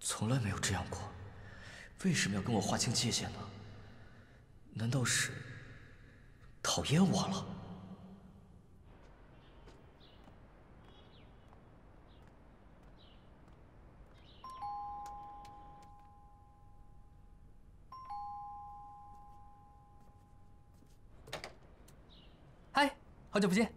从来没有这样过，为什么要跟我划清界限呢？难道是讨厌我了？ 嗨，好久不见。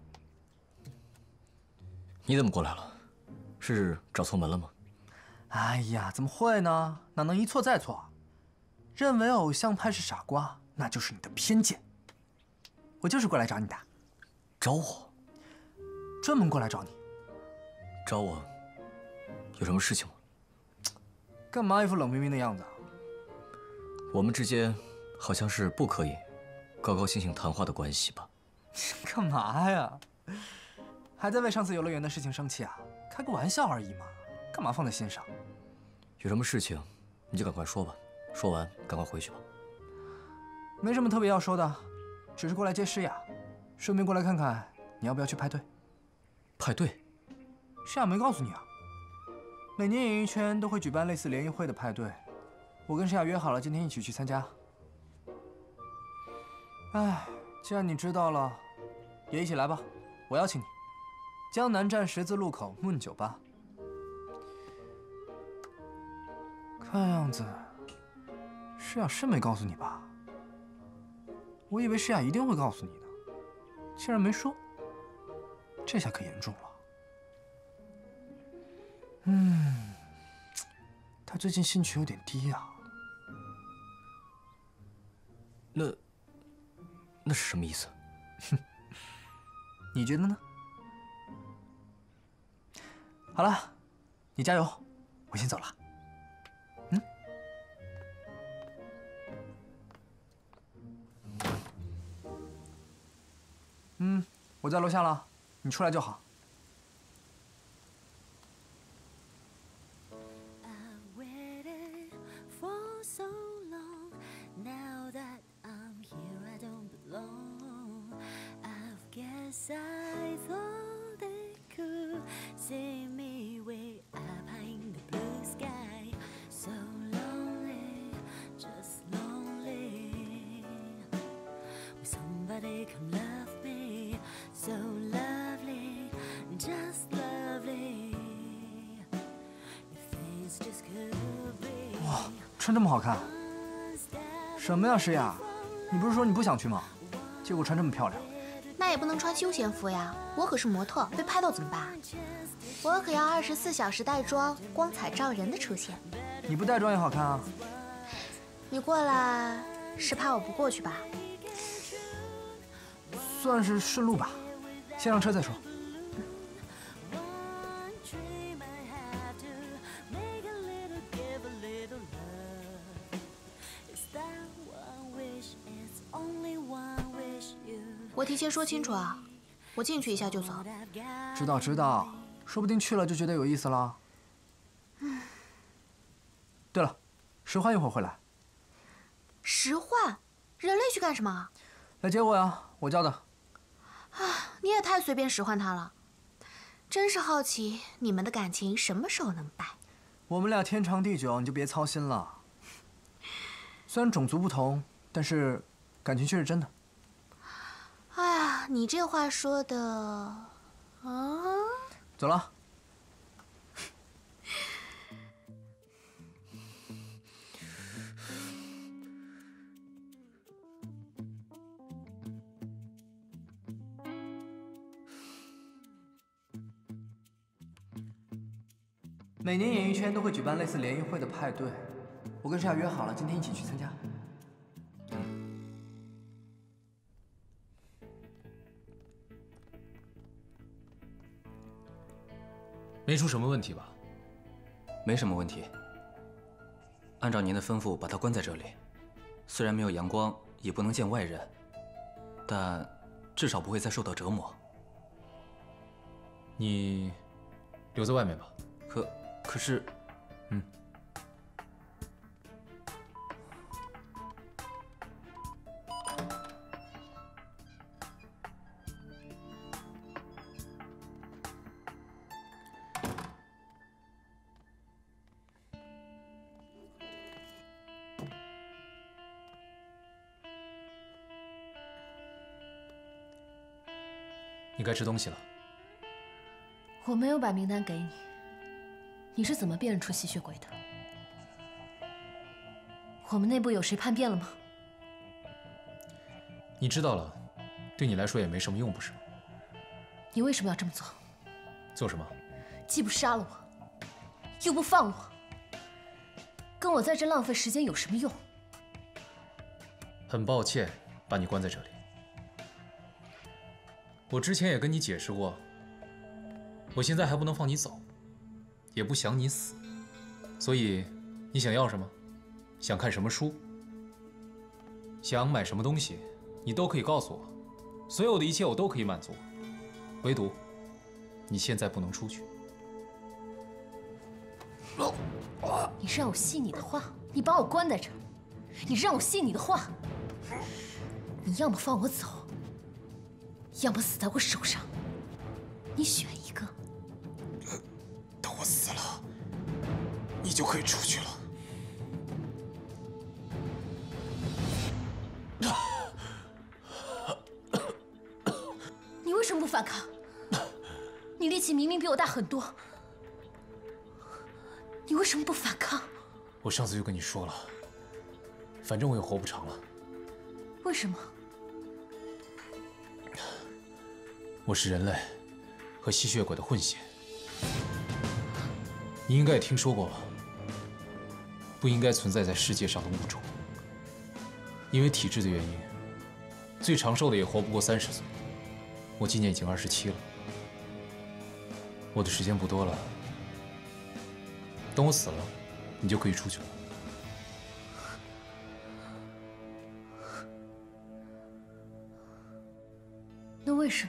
你怎么过来了？是找错门了吗？ 哎呀，怎么会呢？哪能一错再错？认为偶像派是傻瓜，那就是你的偏见。我就是过来找你的。 找我？ 专门过来找你。 找我？有什么事情吗？ 干嘛一副冷冰冰的样子啊？ 我们之间好像是不可以高高兴兴谈话的关系吧？ 干嘛呀？还在为上次游乐园的事情生气啊？开个玩笑而已嘛，干嘛放在心上？ 有什么事情你就赶快说吧，说完赶快回去吧。 没什么特别要说的，只是过来接诗雅，顺便过来看看你要不要去派对。 派对？ 诗雅没告诉你啊？每年演艺圈都会举办类似联谊会的派对，我跟诗雅约好了今天一起去参加。哎，既然你知道了，也一起来吧，我邀请你。江南站十字路口Moon酒吧。看样子，诗雅是没告诉你吧？我以为诗雅一定会告诉你的，竟然没说，这下可严重了。她最近兴趣有点低啊。 那是什么意思？ 你觉得呢？好了，你加油，我先走了。我在楼下了，你出来就好。哇，穿这么好看，什么呀，诗雅？你不是说你不想去吗？结果穿这么漂亮。 那也不能穿休闲服呀，我可是模特，被拍到怎么办？我可要24小时带妆，光彩照人的出现。 你不带妆也好看啊。 你过来是怕我不过去吧？ 算是顺路吧，先上车再说。 我提前说清楚啊，我进去一下就走。 知道，说不定去了就觉得有意思了。对了，石焕一会儿会来。 石焕，人类去干什么？ 来接我呀，我叫的。 啊，你也太随便使唤他了。真是好奇你们的感情什么时候能掰。 我们俩天长地久，你就别操心了。虽然种族不同，但是感情却是真的。 哎呀，你这话说的，啊！ 走了。每年演艺圈都会举办类似联谊会的派对，我跟诗雅约好了今天一起去参加。 没出什么问题吧？ 没什么问题。按照您的吩咐，把他关在这里。虽然没有阳光，也不能见外人，但至少不会再受到折磨。 你留在外面吧。 可是， 你该吃东西了。 我没有把名单给你，你是怎么辨认出吸血鬼的？我们内部有谁叛变了吗？ 你知道了，对你来说也没什么用，不是吗？ 你为什么要这么做？ 做什么？ 既不杀了我，又不放了我，跟我在这浪费时间有什么用？ 很抱歉把你关在这里。我之前也跟你解释过，我现在还不能放你走，也不想你死，所以你想要什么？想看什么书？想买什么东西？你都可以告诉我，所有的一切我都可以满足，唯独你现在不能出去。 你是让我信你的话？你把我关在这儿，你让我信你的话？你要么放我走，要么死在我手上，你选一个。 等我死了，你就可以出去了。 你为什么不反抗？你力气明明比我大很多，你为什么不反抗？ 我上次就跟你说了，反正我也活不长了。 为什么？ 我是人类和吸血鬼的混血，你应该也听说过吧？不应该存在在世界上的物种，因为体质的原因，最长寿的也活不过30岁。我今年已经27了，我的时间不多了。等我死了，你就可以出去了。 那为什么？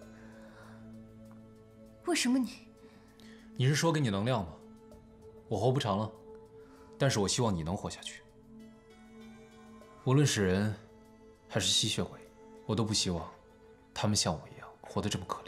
为什么你？ 你是说给你能量吗？我活不长了，但是我希望你能活下去。无论是人，还是吸血鬼，我都不希望他们像我一样活得这么可怜。